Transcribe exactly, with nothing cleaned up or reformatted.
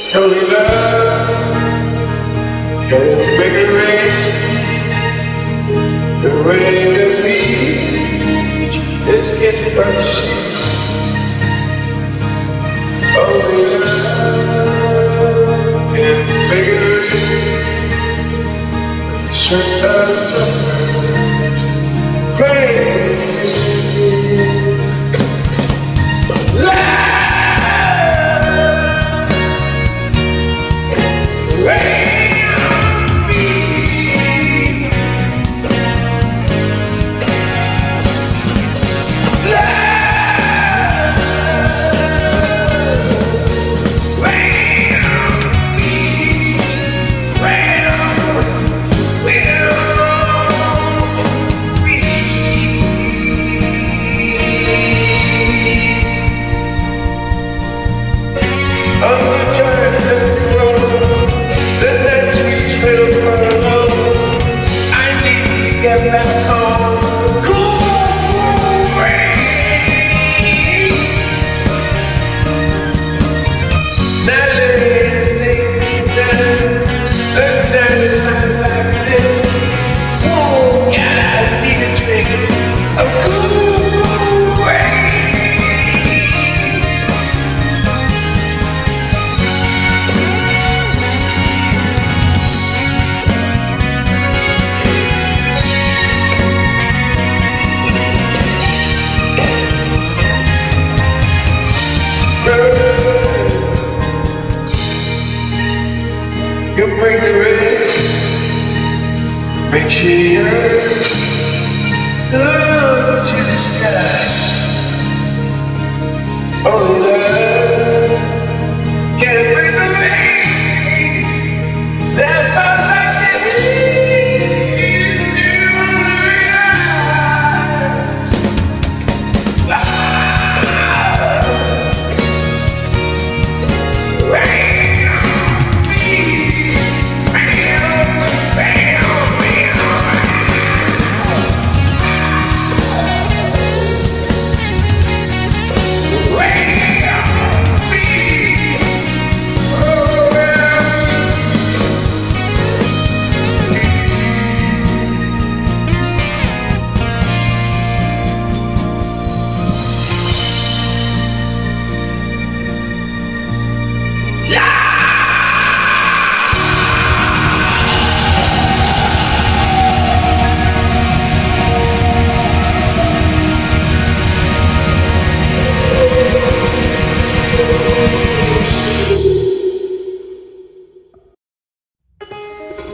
Holy love, don't make it rain. The rain of beach is getting burst. Holy love, can't make it rain. Sweat of rain. Get back home, the cool rain. Now lately, the night is not like it. Oh, God, I need a drink of cool rain. You bring the rain, make sure you're look to the sky. Oh, yeah.